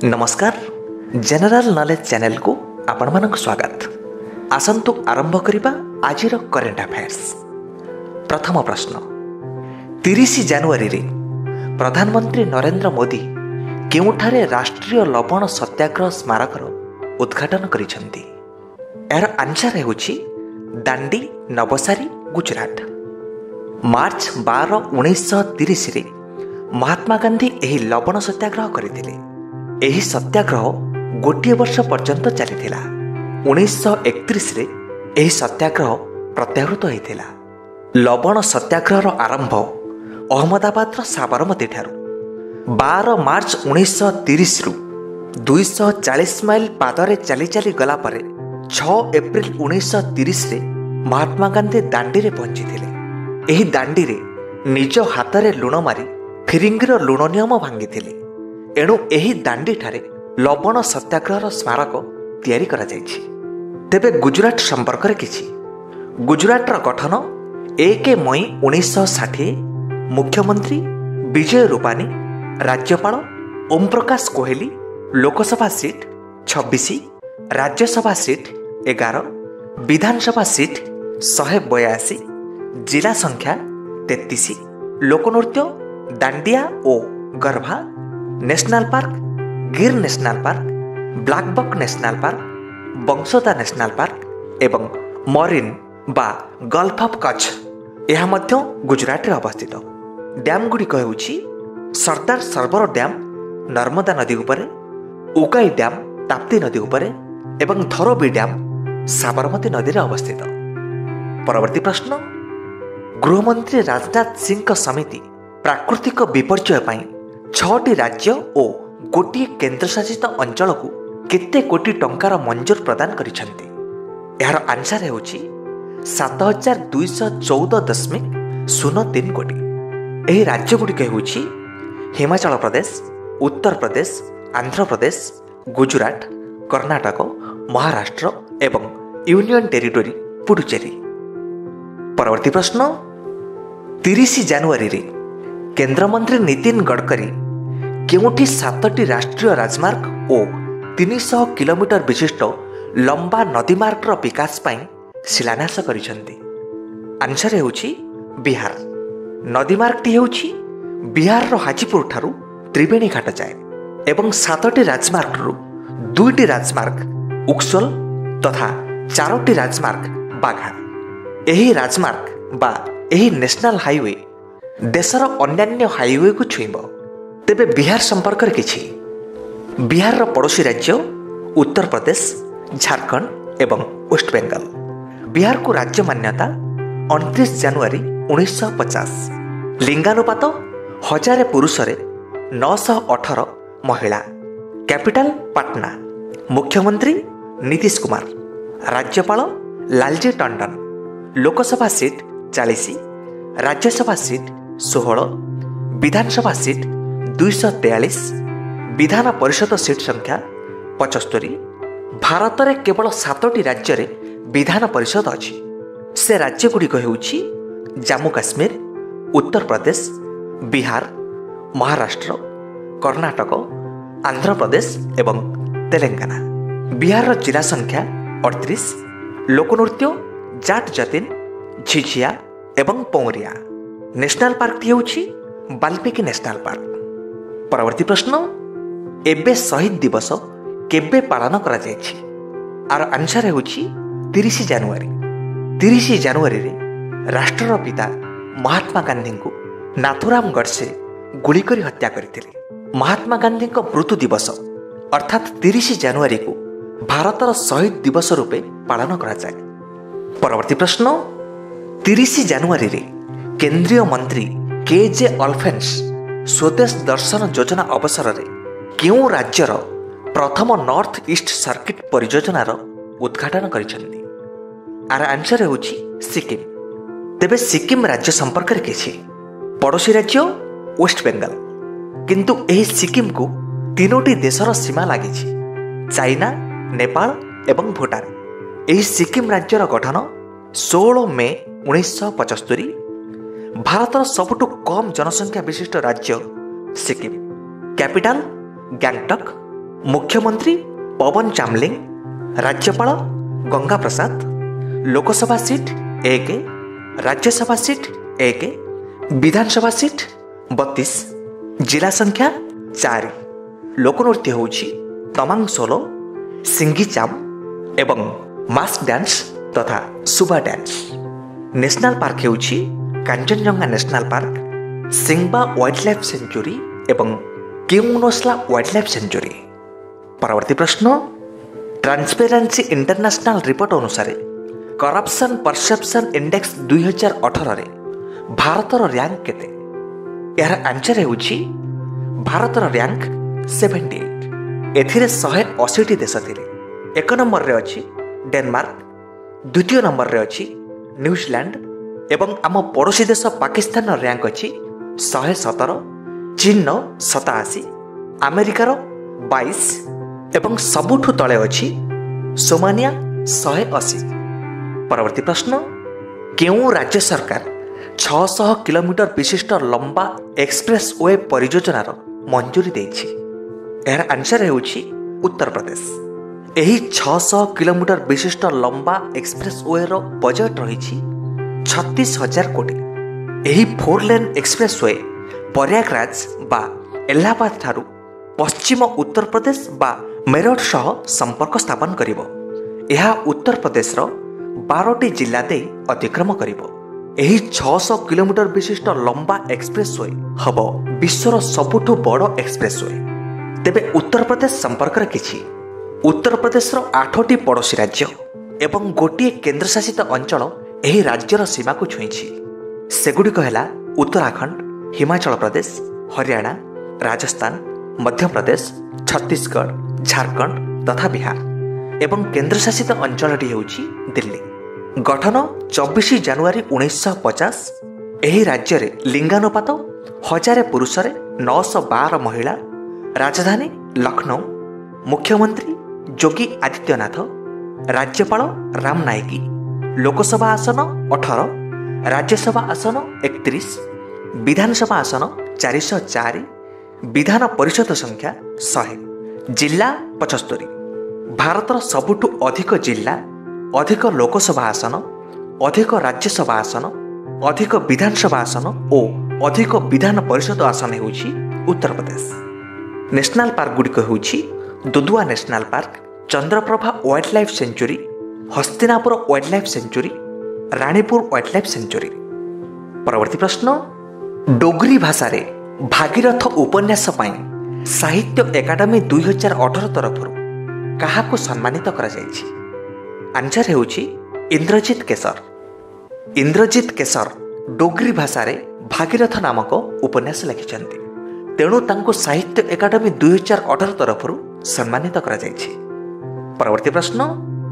नमस्कार general knowledge channel को आपण मानक स्वागत। आसंतु आरंभ करिबा आजिर करेंट अफेयर्स। प्रथम प्रश्न, 30 जनवरी रे प्रधानमंत्री नरेंद्र मोदी केउठारे राष्ट्रीय लवण सत्याग्रह स्मारकर उद्घाटन करिसेंती? यार आंसर हेउछि दांडी, नवसारी, गुजरात। मार्च 12, 1930 रे महात्मा गांधी एही लवण सत्याग्रह करथिले। एही सत्याग्रह गोटे वर्ष पर्यंत चलीथिला। 1931 रे एही सत्याग्रह प्रत्याहृत होइथिला। लवण सत्याग्रहर आरंभ अहमदाबादर साबरमती ठारू 12 मार्च 1930 रु 240 माइल पादरे चली चली गला परे 6 एप्रिल 1930 रे महात्मा गांधी दांडी रे पहुंचीथिले। एही दांडी रे निज हातरे लुण मारी फिरिंगिर लुण नियम भांगिथिले। एणु एही दांडी ठारे लवण सत्याग्रहर स्मारक तैयारी करा जायछि। तेबे गुजरात संपर्क रे किछि। गुजरातर गठन 1 मई 1960। मुख्यमंत्री विजय रूपानी, राज्यपाल Om Prakash Kohli, Lok Sabha seat 26, Rajya Sabha seat 11, Vidhan Sabha seat 182, जिला संख्या 33, लोकनृत्य दांडिया ओ garba, national park Gir national park, blackbuck national park, Bansda national park एवं मरीन बा गल्फ ऑफ कच्छ यह मध्य गुजरात रे अवस्थित। डैम गुड़िक हेउछि सरदार सरोवर डैम नर्मदा नदी उपरे, उकाई डैम ताप्ती नदी उपरे एवं धरोबी डैम साबरमती नदी रे अवस्थित। परवर्ती प्रश्न, गृहमंत्री राजनाथ सिंह का समिति प्राकृतिक विपर्यय पई 6टी राज्य और गोटे केन्द्रशासित अंचल को केते कोटी टंकार मंजूर प्रदान करिसेंती? यार आंसर हेउछि 7214.03 कोटी। एही राज्य गुड़िक हेउछि हिमाचल प्रदेश, उत्तर प्रदेश, आंध्र प्रदेश, गुजरात, कर्नाटक, महाराष्ट्र एवं यूनियन टेरिटोरी पुडुचेरी। परवर्ती प्रश्न, 30 जनवरी रे केंद्रमंत्री नितिन गडकरी केउठी 7टी राष्ट्रीय राजमार्ग और 300 किलोमीटर विशिष्ट लंबा नदी मार्ग विकास पाई शिलान्यास करिसेंती? आंसर हेउछि बिहार। नदी मार्गटी हेउछि बिहार हाजीपुर ठारू त्रिवेणी घाट जाए एवं 7टी राजमार्ग रु 2टी राजमार्ग उक्सोल तथा 4टी राजमार्ग बाघा। एही राजमार्ग बा एही नेशनल हाईवे देशर अन्यान्य हाईवे को छुईब। तेबे बिहार संपर्क रे किछि। बिहार पड़ोसी राज्य उत्तर प्रदेश, झारखंड एवं वेस्ट बेंगल। बिहार को राज्य मान्यता 29 जनवरी 1950। लिंगानुपात 1000 पुरुष रे 918 महिला। कैपिटल पटना। मुख्यमंत्री नीतीश कुमार, राज्यपाल Lalji Tandon. Lok Sabha seat 40, Rajya Sabha seat 16, Vidhan Sabha seat 243, Vidhan परिषद सीट संख्या 75। भारत रे केवल 7टी राज्य रे विधान परिषद अछि। से राज्य गुड़िक हेउछि जम्मू काश्मीर, उत्तर प्रदेश, बिहार, महाराष्ट्र, कर्नाटक, आंध्र प्रदेश एवं तेलंगाना। बिहार जिला संख्या 38। लोकनृत्य जाट जतिन, झिझिया एवं पौरिया। नेशनल पार्क हेउछि वाल्मीकि नेशनल पार्क। परवर्ती प्रश्न, एबे शहीद दिवस केबे पालन करा जायछि? आर आंसर हेउछि 30 जनवरी। 30 जनवरी रे राष्ट्रर पिता महात्मा गांधी को नाथुराम गडसे गुली करी हत्या करथिले। महात्मा गांधी को मृत्यु दिवस अर्थात 30 जनवरी को भारतर शहीद दिवस रूपे पालन करा जाय। परवर्ती प्रश्न, 30 जनवरी रे केंद्रीय मंत्री के.जे. अल्फेंस स्वदेश दर्शन योजना अवसर रे केउं राज्यर प्रथम नॉर्थ ईस्ट सर्किट परियोजनार उद्घाटन करिसेंती? आर आंसर हेउछि सिक्किम। तेबे सिक्किम राज्य संपर्क रे किछि। पड़ोसी राज्य वेस्ट बेंगल, किंतु एही सिक्किम को 3टी देशर सीमा लागिछि, चाइना, नेपाल एवं भूटान। एही सिक्किम राज्यर गठन 16 मे 1975। भारतर सबुठु कम जनसंख्या विशिष्ट राज्य सिक्किम। कैपिटल गैंगटक। मुख्यमंत्री पवन चामलिंग, राज्यपाल Ganga Prasad, Lok Sabha seat 1, Rajya Sabha seat 1, Vidhan Sabha seat 32, जिला संख्या 4। लोकनृत्य होउछि तमांग सोलो, सिंगी चाम एवं मास्क डांस तथा सुबा डांस। नेशनल पार्क होउछि Kanchenjunga national park, Singba wildlife sanctuary एवं केमुनोस्ला वाइल्ड लाइफ सेंचुरी। परवर्ती प्रश्न, ट्रांसपेरेंसी इंटरनेशनल रिपोर्ट अनुसार करप्शन परसेप्शन इंडेक्स 2018 रे भारतर रैंक केते? यार आंसर होउछि भारतर रैंक 78। एथिरे 180 देश थिले। 1 नंबर रे अछि डेनमार्क, द्वितीय नंबर रे अछि न्यूजीलैंड एवं आम पड़ोसी देश पाकिस्तान रैंक अछि 117, चीन 87, अमेरिकार 22 एवं सबुठु तले अछि सोमानिया 180। परवर्ती प्रश्न, केउं राज्य सरकार 600 किलोमीटर विशिष्ट लंबा एक्सप्रेस वे परियोजनार मंजूरी देछि? यार आंसर होउछि उत्तर प्रदेश। एही 600 किलोमीटर विशिष्ट लंबा एक्सप्रेस वे रो बजट रहिछि 36,000 कोटी। एही 4 लेन एक्सप्रेस वे प्रयागराज बा इलाहाबाद ठारू पश्चिम उत्तर प्रदेश बा मेरठ सह संपर्क स्थापन करिवो। यह उत्तर प्रदेश रो 12टी जिला दे अतिक्रम करिवो। एही 600 किलोमीटर विशिष्ट लंबा एक्सप्रेस वे हबो विश्वर सबुठु बड़ एक्सप्रेस वे। तेबे उत्तर प्रदेश संपर्क रे किछि उत्तर प्रदेश रो 8टी पड़ोसी राज्य एवं गोटिए केंद्रशासित अंचल एही राज्यर सीमा को छुईछि। सेगुडिक हेला उत्तराखंड, हिमाचल प्रदेश, हरियाणा, राजस्थान, मध्य प्रदेश, छत्तीसगढ़, झारखंड तथा बिहार एवं केंद्रशासित अंचलटी हेउछि दिल्ली। गठन 24 जनवरी 1950। एही राज्य रे लिंगानुपात 1000 पुरुष रे 912 महिला। राजधानी लखनऊ। मुख्यमंत्री योगी आदित्यनाथ। राज्यपाल राम नाईकी। लोकसभा आसन 18, राज्यसभा आसन 31, विधानसभा आसन 404, विधान परिषद संख्या 100, जिला 75। भारतर सबुठु अधिक जिला, अधिक लोकसभा आसन, अधिक राज्यसभा आसन, अधिक विधानसभा आसन और अधिक विधान परिषद आसन होउछि उत्तर प्रदेश। नेशनल पार्क गुड़िक होउछि Dudhwa national park, Chandraprabha wildlife sanctuary, Hastinapur wildlife sanctuary, Ranipur wildlife sanctuary. परवर्ती प्रश्न, डोगरी भाषा रे भागीरथ उपन्यास पाई साहित्य एकाडेमी 2018 तरफरु काहाको सम्मानित करा जायछि? आंसर होउछि इंद्रजीत केसर। इंद्रजीत केसर डोगरी भाषा रे भागीरथ नामक उपन्यास लिखिछन्ति, तेणु तांको साहित्य एकाडेमी 2018 तरफरु सम्मानित करा जायछि। परवर्ती प्रश्न,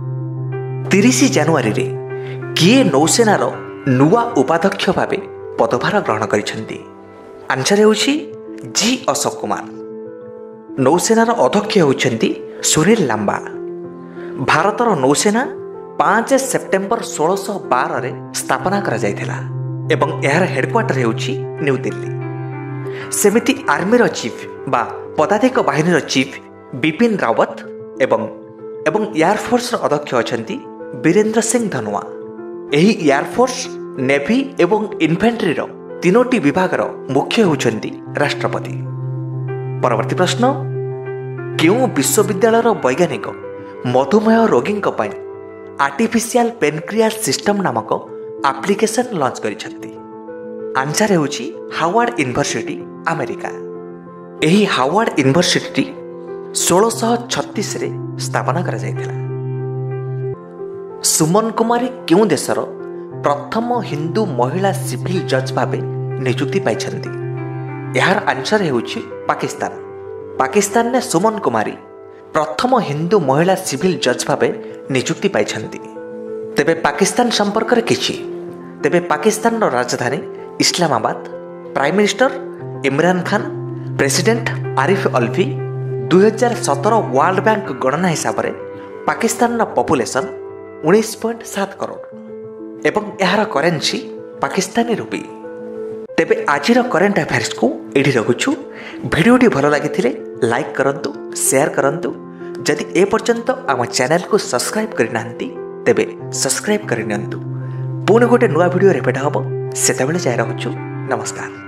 30 जनवरी रे किए नौसेनार नुआ उपाध्यक्ष भावे पदभार ग्रहण करिछन्ति? आंसर होउछि जी अशोक कुमार। नौसेनार अध्यक्ष होउछन्ति सुनील लांबा। भारतर नौसेना 5 सेप्टेम्बर 1612 रे स्थापना करा जायथिला एवं यार हेडक्वार्टर होउछि न्यू दिल्ली। सेमिति आर्मीर चीफ बा पदातिक बाहिनीर चीफ बिपिन रावत एवं एयरफोर्स अध्यक्ष अछन्ति वीरेंद्र सिंह धनोआ। एही एयरफोर्स, नेवी एवं इन्फेंट्री रो 3टी विभागर मुख्य होउछन्ति राष्ट्रपति। परवर्ती प्रश्न, केउं विश्वविद्यालयर वैज्ञानिक मधुमेह रोगी पई आर्टिफिशियल पेनक्रियास सिस्टम नामक एप्लिकेशन लॉन्च करिछन्ति? आंसर होउछि हार्वर्ड यूनिवर्सिटी, अमेरिका। एही हार्वर्ड यूनिवर्सिटी 1636 रे स्थापना करा जायथिला। सुमन कुमारी केउं देशर प्रथम हिंदू महिला सिविल जज भावे नियुक्ति पाइछन्ति? यार आंसर होउछि पाकिस्तान। पाकिस्तान ने सुमन कुमारी प्रथम हिंदू महिला सिविल जज भावे नियुक्ति पाइछन्ति। तेबे पाकिस्तान संपर्क रे किछि? तेबे पाकिस्तान रो राजधानी Islamabad. Prime minister Imran Khan, president Arif Alvi. 2017 world bank गणना हिसाब से पाकिस्तान पॉपुलेशन 19.7 करोड़ एवं यार करेन्सी पाकिस्तानी रुपी। तेबे आजिर करेंट अफेयर्स को एठी रखुछु। वीडियोटी भल लगी लाइक करंतु, शेयर करंतु। जदि ए पर्यंत आम चैनल को सब्सक्राइब करना तेबे सब्सक्राइब करनियंतु। पुणी गोटे नुआ वीडियो भेट हम, सेतबेले जाय रहुछु। नमस्कार।